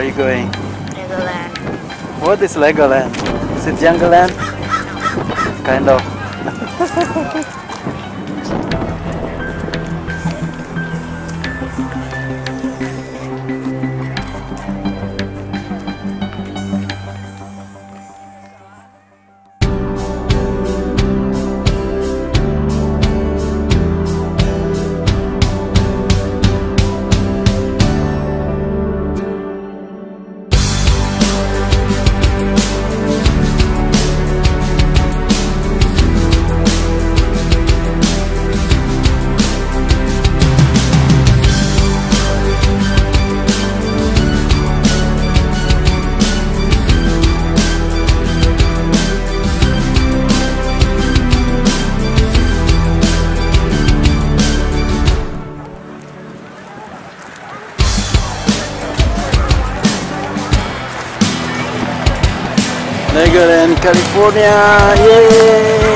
are you going? Legoland. What is Legoland? Is it Jungle Land? Kind of. Legoland California, yay!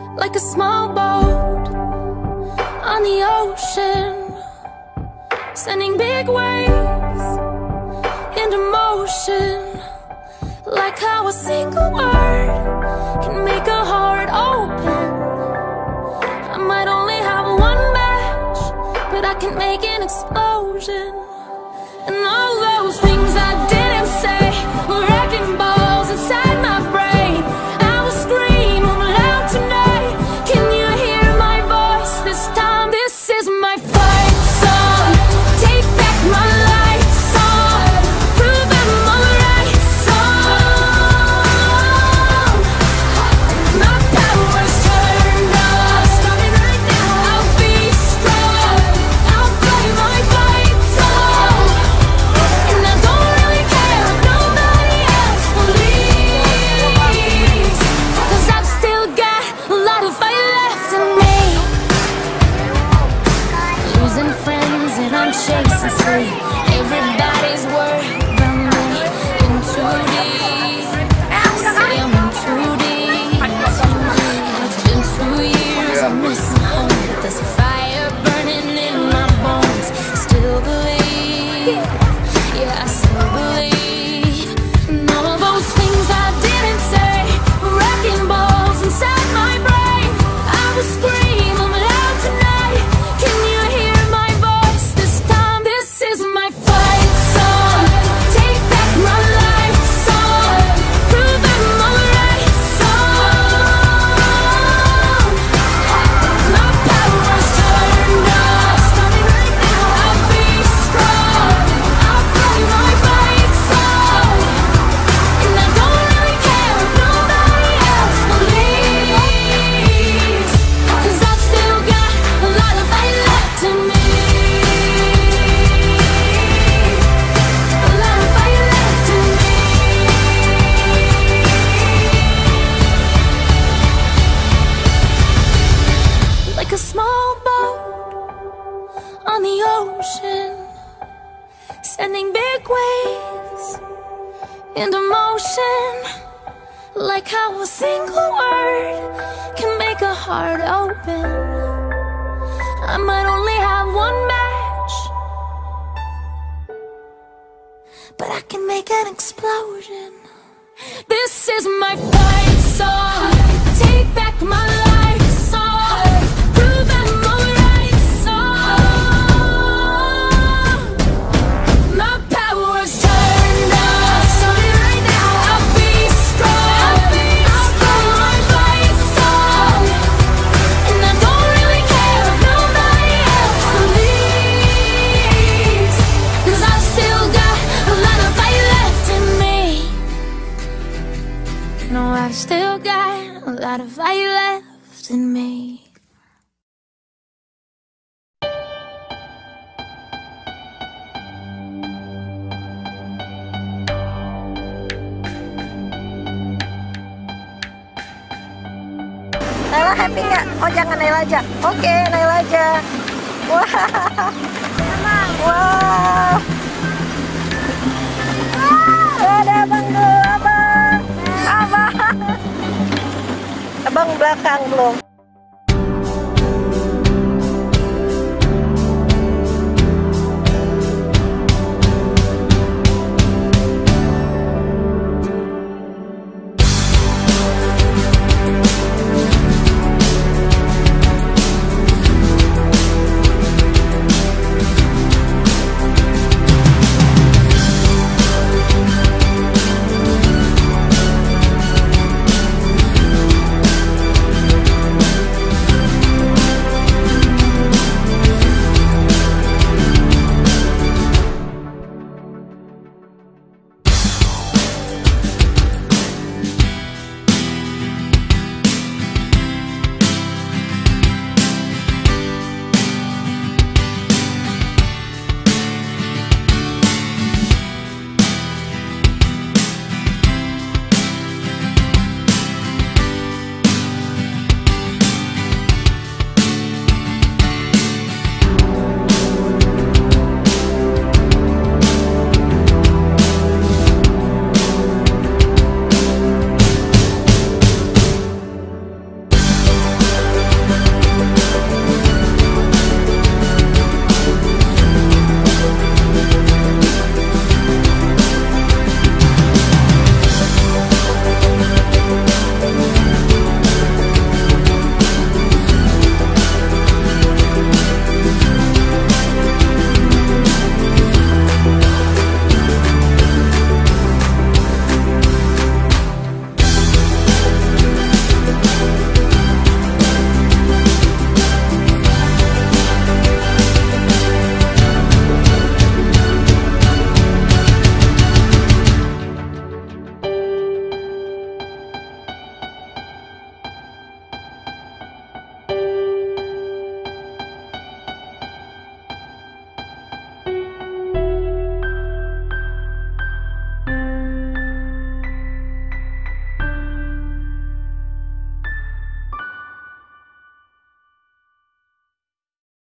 like a small boat on the ocean, sending big waves into motion. Like how a single word can make a heart open. I might only have one match, but I can make an explosion. And all those things I didn't say were wrecking balls inside my brain. I will scream loud tonight. Can you hear my voice this time? This is my fight song. Take back my life song. Prove I'm alright song. My power's turned on. Starting right now. I'll be strong. I'll play my fight song. And I don't really care if nobody else believes, 'cause I've still got a lot of fight left in me. Losing friends and I'm chasing sleep. Everybody's worried about me. In too deep. Say I'm in too deep. It's been 2 years, I'm missing home, but there's a fire burning in my bones. Still believe, yeah, I still believe. And all of those things I didn't say were wrecking balls inside my brain. I will scream loud tonight. Can you hear my voice this time? This is my fight song. Take back my life song. Prove I'm alright song. My power's turned on. Starting right now. I'll be strong. I'll play my fight song. And I don't really care if nobody else believes, 'cause I've still got a lot of fight left in me. A lot of fight left in me. Like a small boat on the ocean, sending big waves into motion. Like how a single word can make a heart open. I might only have one match, but I can make an explosion. This is my fight song. Take back my life song. Prove I'm alright song. My power's turned on. Starting right now. I'll be strong. I'll play my fight song. And I don't really care if nobody else believes, 'cause I've still got a lot of fight left in me. No, I've still got a lot of fight left in me. Naila happy nggak? Oh jangan Naila aja. Oke, Naila aja. Wah, wow. Ada abang dulu, abang. Abang belakang belum.